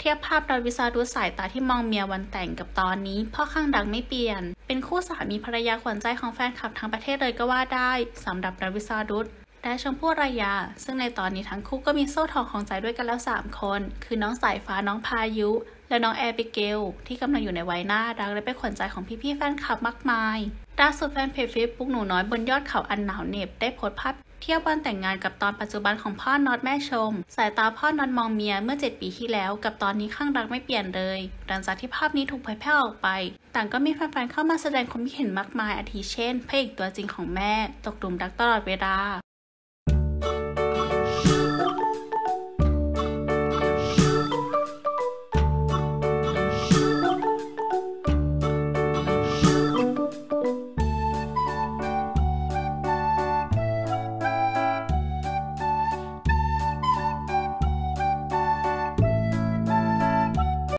ทียบภาพดอนวิสารุตสายตาที่มองเมียวันแต่งกับตอนนี้พ่อข้างดังไม่เปลี่ยนเป็นคู่สามีภรรยาขวัญใจของแฟนคลับทั้งประเทศเลยก็ว่าได้สำหรับดอนวิสารุตและชมพู่อารยาซึ่งในตอนนี้ทั้งคู่ก็มีโซ่ทองของใจด้วยกันแล้ว3คนคือน้องสายฟ้าน้องพายุและน้องแอบิเกลที่กำลังอยู่ในวัยน่ารักและเป็นขวัญใจของพี่ๆแฟนคลับมากมายล่าสุดแฟนเพจเฟซบุ๊กหนูน้อยบนยอดเขาอันหนาวเหน็บได้โพสต์ภาพเทียบวันแต่งงานกับตอนปัจจุบันของพ่อน็อตแม่ชมสายตาพ่อน็อตมองเมียเมื่อ7 ปีที่แล้วกับตอนนี้ข้างรักไม่เปลี่ยนเลยหลังจากที่ภาพนี้ถูกเผยแพร่ออกไปต่างก็มีแฟนๆเข้ามาแสดงความคิดเห็นมากมายอาทิเช่นพระเอกตัวจริงของแม่ตกหลุมรักตลอดเวลา